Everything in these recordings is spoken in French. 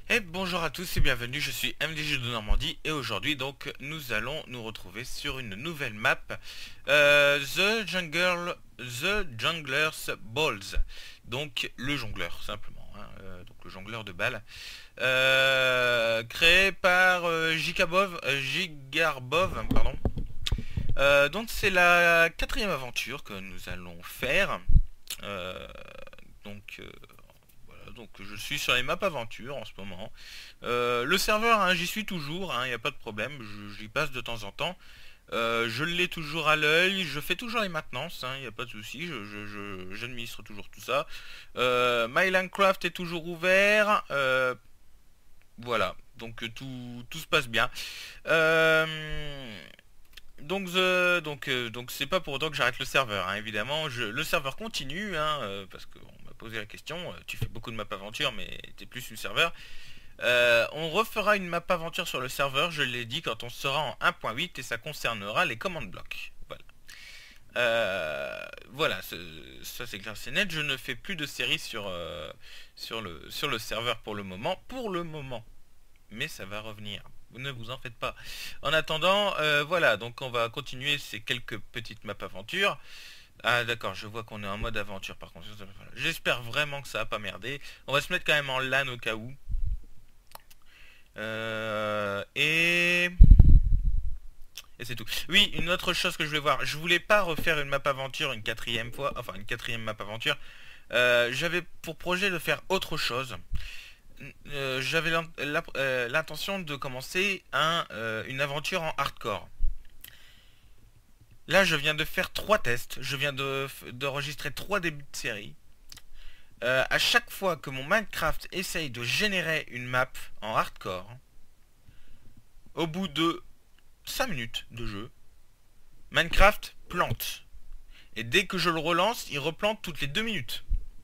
Et bonjour à tous et bienvenue, je suis MDG de Normandie et aujourd'hui donc nous allons nous retrouver sur une nouvelle map The Jungler's Balls. Donc le jongleur simplement, hein, donc le jongleur de balles. Créé par Gigarbov, pardon. Donc c'est la quatrième aventure que nous allons faire. Euh, donc voilà, donc je suis sur les maps aventure en ce moment. Le serveur, hein, j'y suis toujours, il n'y a pas de problème, j'y passe de temps en temps. Je l'ai toujours à l'œil, je fais toujours les maintenances, il n'y a pas de souci, j'administre toujours tout ça. Minecraft est toujours ouvert, voilà, donc tout se passe bien. Euh, donc c'est pas pour autant que j'arrête le serveur, hein, évidemment. Le serveur continue, parce qu'on m'a posé la question. Tu fais beaucoup de maps aventure, mais t'es plus sur le serveur. On refera une map aventure sur le serveur, je l'ai dit, quand on sera en 1.8 et ça concernera les commandes blocs. Voilà. Voilà, ça c'est clair, c'est net. Je ne fais plus de séries sur le serveur pour le moment. Pour le moment, mais ça va revenir. Vous ne vous en faites pas. En attendant, voilà, donc on va continuer ces quelques petites maps aventures. Ah d'accord, je vois qu'on est en mode aventure par contre. Voilà. J'espère vraiment que ça va pas merder. On va se mettre quand même en LAN au cas où. Euh, et... Et c'est tout. Oui, une autre chose que je voulais voir. Je voulais pas refaire une map aventure une quatrième fois. Enfin, une quatrième map aventure. J'avais pour projet de faire autre chose. J'avais l'intention de commencer une aventure en hardcore. Là, je viens de faire 3 tests. Je viens d'enregistrer 3 débuts de série. À chaque fois que mon Minecraft essaye de générer une map en hardcore, au bout de 5 minutes de jeu, Minecraft plante. Et dès que je le relance, il replante toutes les 2 minutes.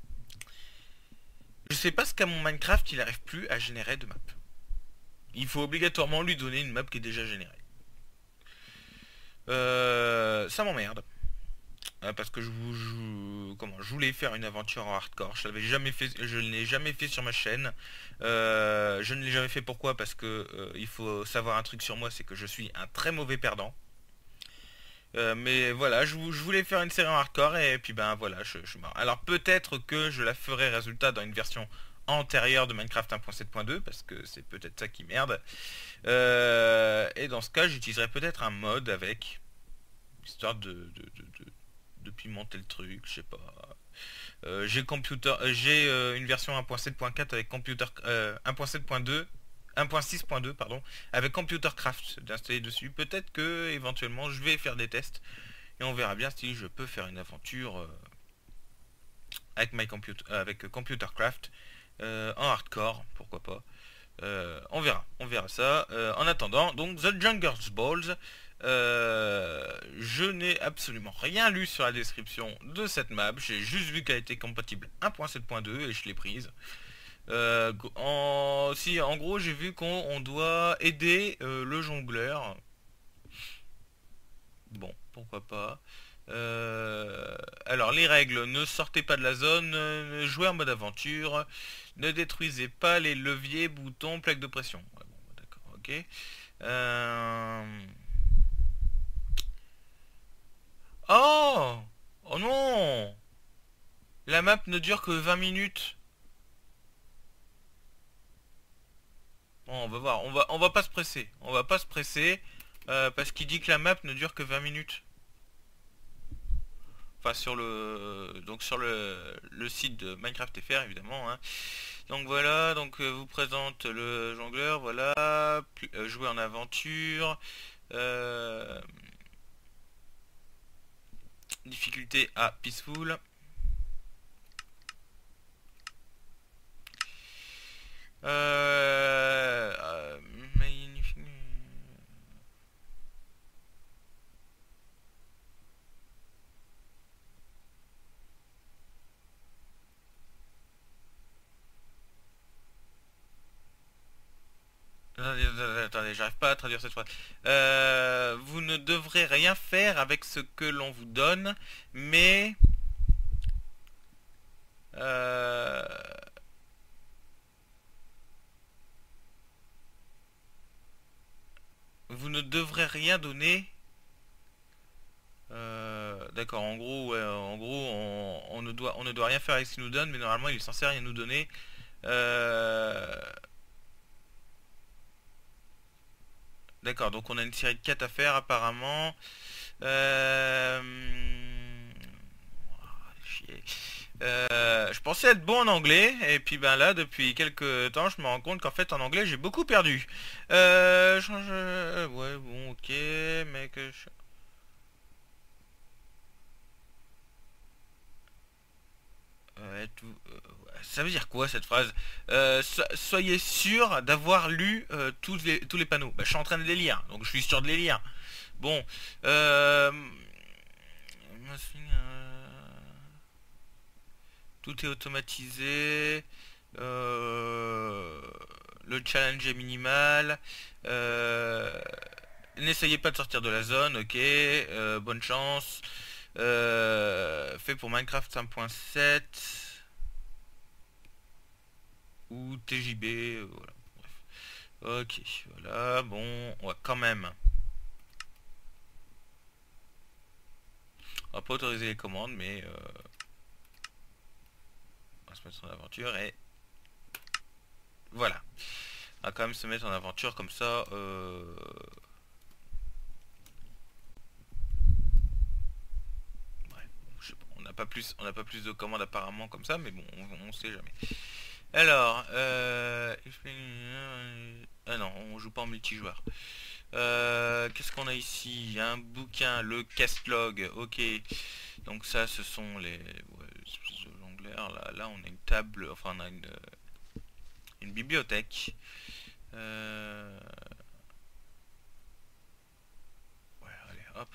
Je sais pas ce qu'à mon Minecraft, il arrive plus à générer de map. Il faut obligatoirement lui donner une map qui est déjà générée. Ça m'emmerde. Parce que je voulais faire une aventure en hardcore. Je ne l'ai jamais fait sur ma chaîne. Je ne l'ai jamais fait pourquoi? Parce que il faut savoir un truc sur moi, c'est que je suis un très mauvais perdant. Mais voilà, je voulais faire une série en hardcore et puis ben voilà, je suis mort. Alors peut-être que je la ferai résultat dans une version antérieure de Minecraft 1.7.2 parce que c'est peut-être ça qui merde. Et dans ce cas, j'utiliserai peut-être un mode avec histoire de pimenter le truc, je sais pas. J'ai une version 1.7.4 avec computer 1.7.2 1.6.2 pardon avec Computercraft d'installer dessus. Peut-être que éventuellement je vais faire des tests et on verra bien si je peux faire une aventure avec Computercraft en hardcore, pourquoi pas. On verra ça. En attendant, donc The Junger's Balls. Je n'ai absolument rien lu sur la description de cette map. J'ai juste vu qu'elle était compatible 1.7.2 et je l'ai prise. Si, en gros, j'ai vu qu'on doit aider le jongleur. Bon, pourquoi pas. Alors, les règles, ne sortez pas de la zone, jouez en mode aventure, ne détruisez pas les leviers, boutons, plaques de pression. Ouais, bon, d'accord, ok. Euh... Oh! Oh non! La map ne dure que 20 minutes. Bon, on va voir, on va pas se presser. On va pas se presser, parce qu'il dit que la map ne dure que 20 minutes. Enfin sur le site de Minecraft FR évidemment, hein. Donc voilà, donc vous présente le jongleur, voilà, jouer en aventure, euh, difficulté à peaceful. Magnifique. Attendez, j'arrive pas à traduire cette phrase. Vous ne devrez rien faire avec ce que l'on vous donne, mais euh, pourrait rien donner. D'accord, en gros, ouais, en gros, on ne doit rien faire avec ce qu'il nous donne, mais normalement, il est censé rien nous donner. Euh, D'accord, donc on a une série de 4 à faire apparemment. Euh... Chier. Je pensais être bon en anglais, et puis ben là, depuis quelques temps, je me rends compte qu'en fait, en anglais, j'ai beaucoup perdu. Ouais, bon, ok, mais que... Ça veut dire quoi cette phrase? Soyez sûr d'avoir lu tous les panneaux. Bah, je suis en train de les lire, donc je suis sûr de les lire. Bon, euh, tout est automatisé. Euh, le challenge est minimal. Euh, N'essayez pas de sortir de la zone, ok. Bonne chance. Fait pour Minecraft 1.7 ou TJB, voilà. Bref. Ok, voilà, bon, on va quand même. On va pas autoriser les commandes, mais on va se mettre en aventure et voilà. On va quand même se mettre en aventure comme ça. Ouais, je sais pas, on n'a pas plus de commandes apparemment comme ça, mais bon, on sait jamais. Alors, ah non, on joue pas en multijoueur. Qu'est-ce qu'on a ici? Un bouquin, le castlog, ok. Donc ça, ce sont les jongleurs. Là, on a une table, enfin on a une bibliothèque. Euh, Ouais, allez, hop.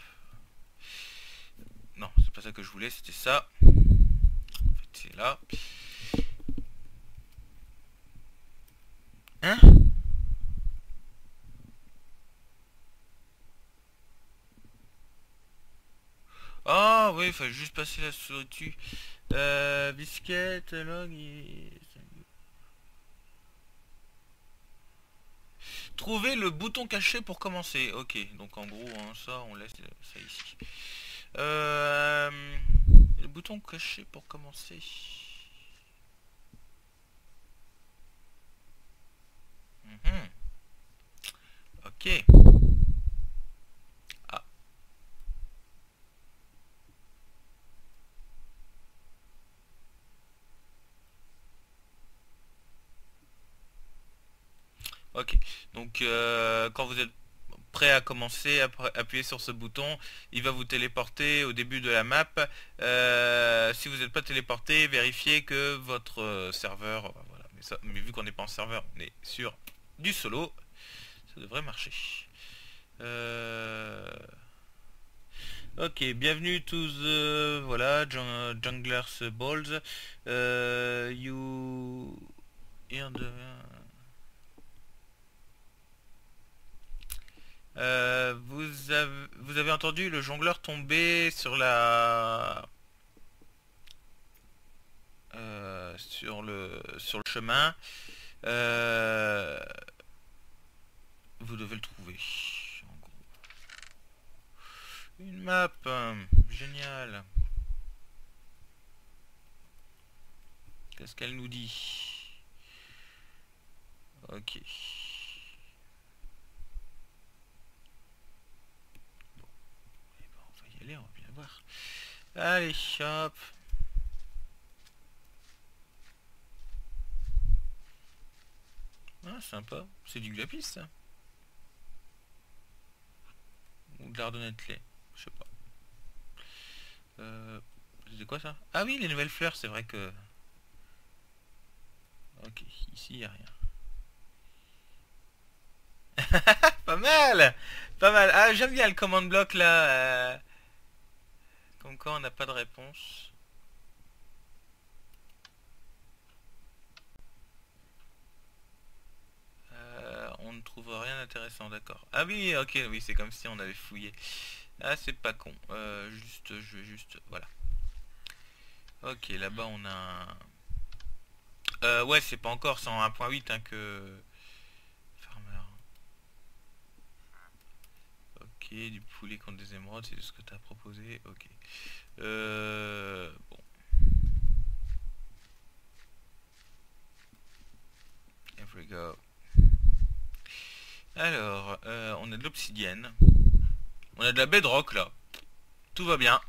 Non, c'est pas ça que je voulais, c'était ça. En fait, c'est là. Hein? Ah oui, il fallait juste passer la souris dessus. Biscuit, log Trouver le bouton caché pour commencer. Ok, donc en gros, hein, ça, on laisse ça ici. Euh, le bouton caché pour commencer. Mhm. Ok. Ah, ok. Donc, quand vous êtes prêt à commencer, appuyez sur ce bouton. Il va vous téléporter au début de la map. Si vous n'êtes pas téléporté, vérifiez que votre serveur... Voilà. Mais vu qu'on n'est pas en serveur, on est sur du solo. Ça devrait marcher. Euh, Ok, bienvenue tous, voilà, Junglers Balls. You... Here vous avez entendu le jongleur tomber sur le chemin. Euh, Vous devez le trouver. En gros. Une map, génial. Qu'est-ce qu'elle nous dit? Ok. Bon, eh ben, on va y aller, on va bien voir. Allez, hop. Ah, sympa. C'est du lapis, ça. Ou de l'ardonnette-lait. Je sais pas. C'est quoi ça? Ah oui, les nouvelles fleurs, c'est vrai que... Ok, ici, y a rien. Pas mal! Pas mal. Ah, j'aime bien le command block, là. Comme quoi, on n'a pas de réponse. On ne trouve rien d'intéressant, d'accord. Ah oui, ok, oui, c'est comme si on avait fouillé. Ah, c'est pas con. Je vais juste... Voilà. Ok, là-bas, on a un... Ouais, c'est pas encore 101.8 hein, que... Farmer. Ok. du poulet contre des émeraudes, c'est ce que tu as proposé. Ok. Bon. Here we go. Alors, on a de l'obsidienne. On a de la bedrock là. Tout va bien.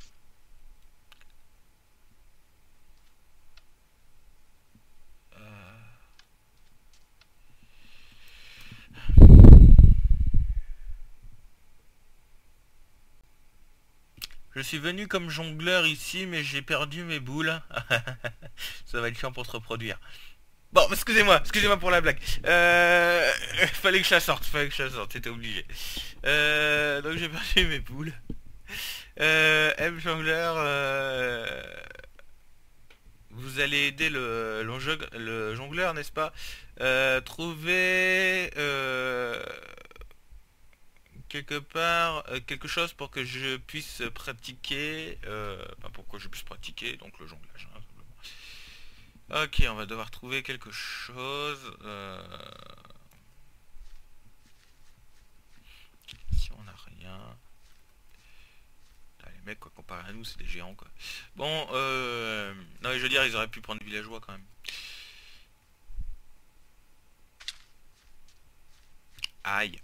Je suis venu comme jongleur ici, mais j'ai perdu mes boules. Ça va être chiant pour se reproduire. Bon, excusez-moi pour la blague. Fallait que je la sorte, c'était obligé. Donc j'ai perdu mes boules. M jongleur, vous allez aider le jongleur, n'est-ce pas? Trouver quelque part quelque chose pour que je puisse pratiquer, enfin, pour que je puisse pratiquer donc le jonglage, hein, simplement. Ok, on va devoir trouver quelque chose. Si on n'a rien. Ah, les mecs, quoi, comparé à nous, c'est des géants, quoi. Bon, non, mais je veux dire, ils auraient pu prendre des villageois quand même. Aïe.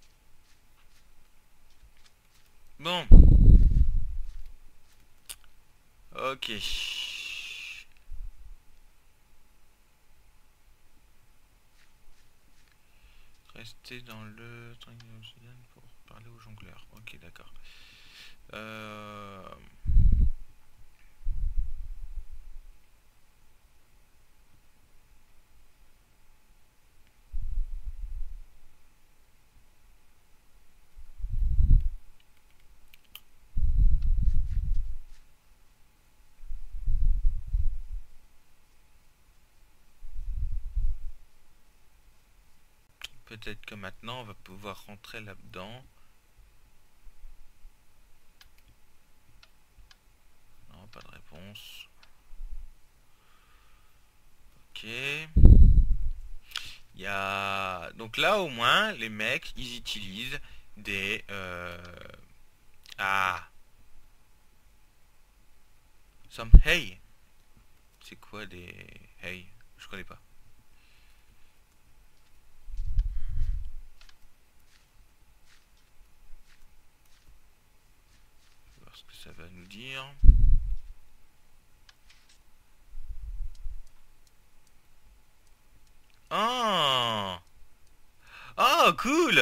Bon. Ok. Rester dans le triangle d'obsidienne pour parler aux jongleurs. Ok, d'accord. Euh... Peut-être que maintenant on va pouvoir rentrer là-dedans. Non, pas de réponse. Ok. Il y a... Donc là au moins, les mecs, ils utilisent des... Ah, some hay. C'est quoi des hay? Je connais pas. Je vais voir ce que ça va nous dire. Oh! Oh, cool!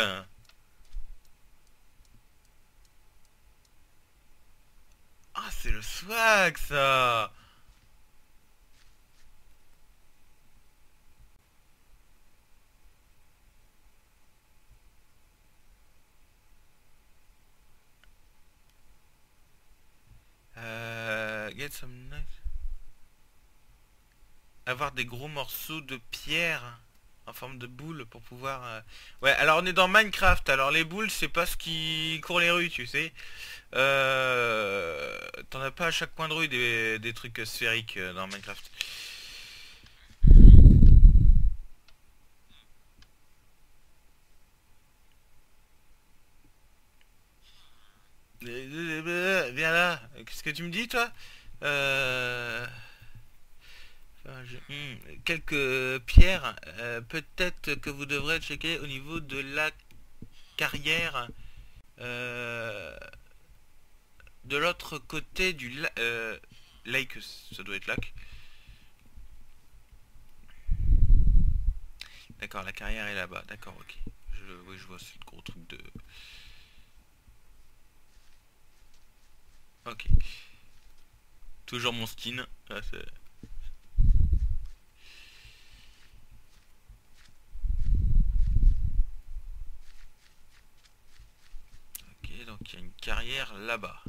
Ah, c'est le swag, ça! Get some nice... Avoir des gros morceaux de pierre en forme de boule pour pouvoir... Ouais, alors on est dans Minecraft. Alors les boules, c'est pas ce qui court les rues, tu sais. T'en as pas à chaque coin de rue des trucs sphériques dans Minecraft. Viens là. Qu'est-ce que tu me dis, toi? Euh... enfin, quelques pierres. Peut-être que vous devrez checker au niveau de la carrière. Euh, de l'autre côté du lake. Ça doit être lac. D'accord, la carrière est là-bas. D'accord, ok. Oui, je vois, c'est le gros truc de... Ok. Toujours mon skin. Ah, ok, donc il y a une carrière là-bas.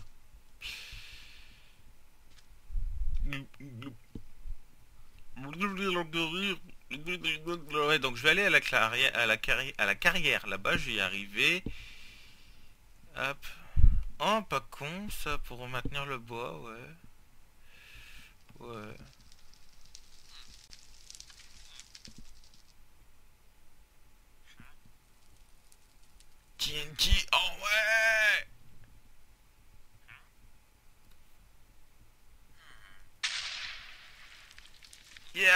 Ouais, donc je vais aller à la carrière là-bas, je vais y arriver. Hop. Oh, pas con ça pour maintenir le bois, ouais. Ouais. TNT, oh ouais.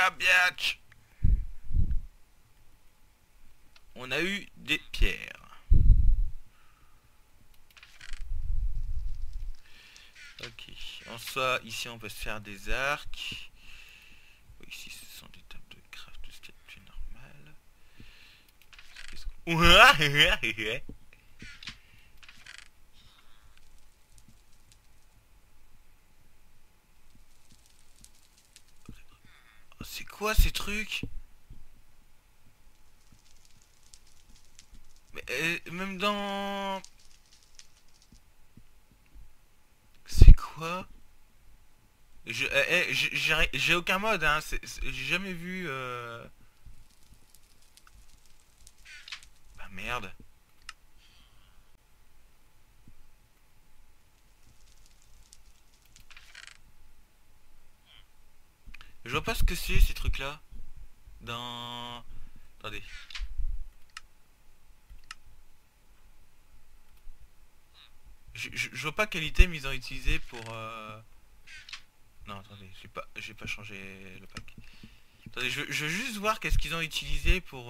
Yeah, biatch. On a eu des pierres. Ok. En soi, ici on peut se faire des arcs. Oui, ici ce sont des tables de craft, tout ce qui est plus normal. C'est quoi ces trucs? Mais même dans... C'est quoi? J'ai aucun mode, hein. J'ai jamais vu... Bah merde. Je vois pas ce que c'est ces trucs-là. Dans... Attendez. Je vois pas quel item ils ont utilisé pour... Non, attendez, j'ai pas changé le pack. Attendez, je veux juste voir qu'est-ce qu'ils ont utilisé pour...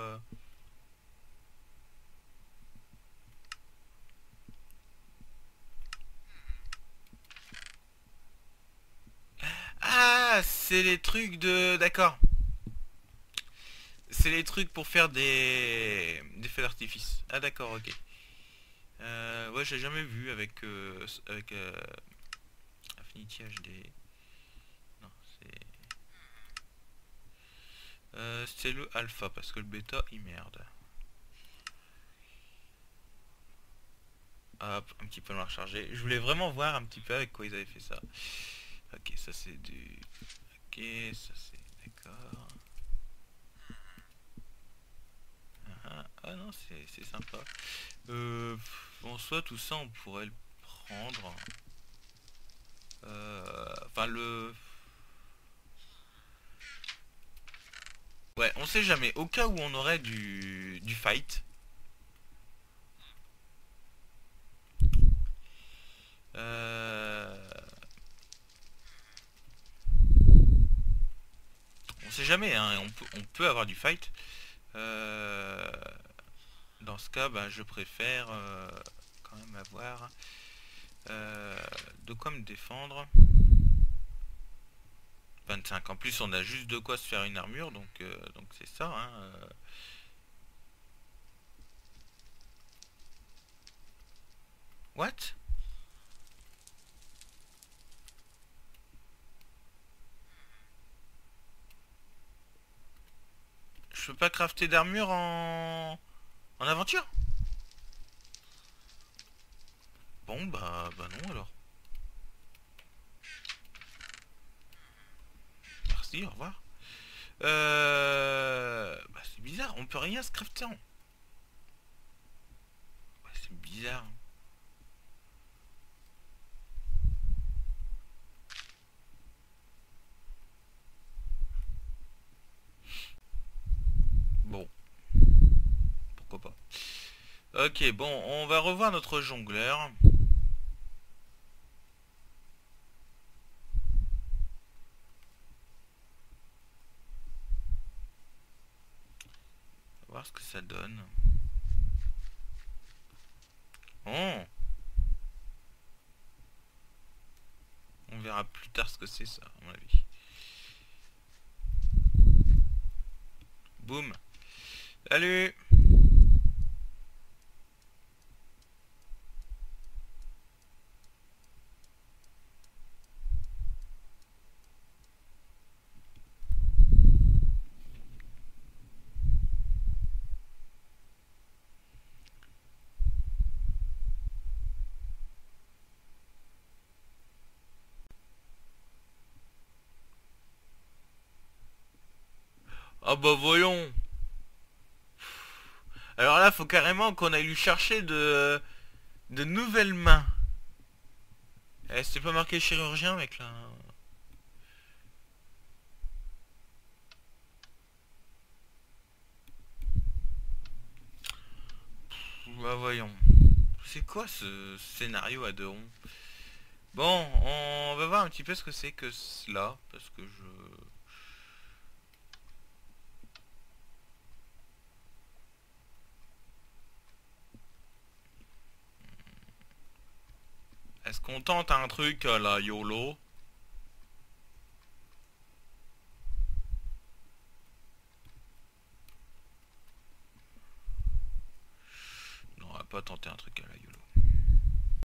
Ah, c'est les trucs de... D'accord. C'est les trucs pour faire des feux d'artifice. Ah d'accord, ok. Ouais, j'ai jamais vu avec... avec Affinity HD. Non, c'est le alpha, parce que le bêta, il merde. Hop, un petit peu dans la recharger. Je voulais vraiment voir un petit peu avec quoi ils avaient fait ça. Ok, ça c'est du... Ok, ça c'est... D'accord. Ah non, c'est sympa. En soi, tout ça, on pourrait le prendre. Enfin, le... Ouais, on sait jamais. Au cas où on aurait du fight. On sait jamais, hein. On peut avoir du fight. Dans ce cas, bah, je préfère quand même avoir de quoi me défendre. 25. En plus, on a juste de quoi se faire une armure, donc c'est ça. Hein, What? Je peux pas crafter d'armure en aventure? Bon, bah non alors. Merci, au revoir. Bah c'est bizarre, on peut rien se crafter en... Ouais, c'est bizarre. Bon, pourquoi pas. Ok, bon, on va revoir notre jongleur. On va voir ce que ça donne. Oh, on verra plus tard ce que c'est ça, à mon avis. Boum. Salut. Ah bah voyons. Alors là, faut carrément qu'on aille lui chercher de nouvelles mains. Eh, c'est pas marqué chirurgien, mec, là. Bah voyons. C'est quoi ce scénario à deux ronds? Bon, on va voir un petit peu ce que c'est que cela, parce que je... Qu'on tente un truc à la YOLO. Non, on va pas tenter un truc à la YOLO.